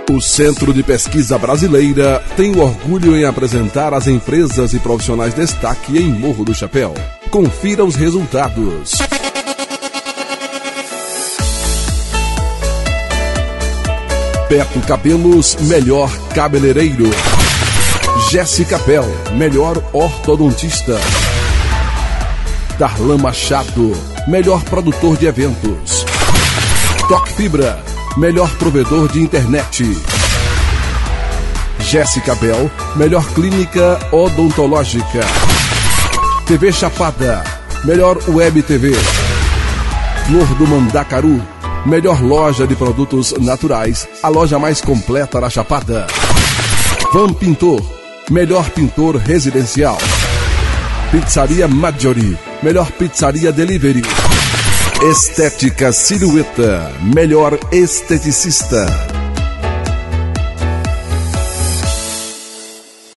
O Centro de Pesquisa Brasileira tem o orgulho em apresentar as empresas e profissionais destaque em Morro do Chapéu. Confira os resultados. Beto Cabelos, melhor cabeleireiro. Jéssica Pel, melhor ortodontista. Darlan Machado, melhor produtor de eventos. Toque Fibra, melhor provedor de internet. Jéssica Bel, melhor clínica odontológica. TV Chapada, melhor web TV. Flor do Mandacaru, melhor loja de produtos naturais, a loja mais completa da Chapada. Van Pintor, melhor pintor residencial. Pizzaria Maggiore, melhor pizzaria delivery. Estética Silhueta, melhor esteticista.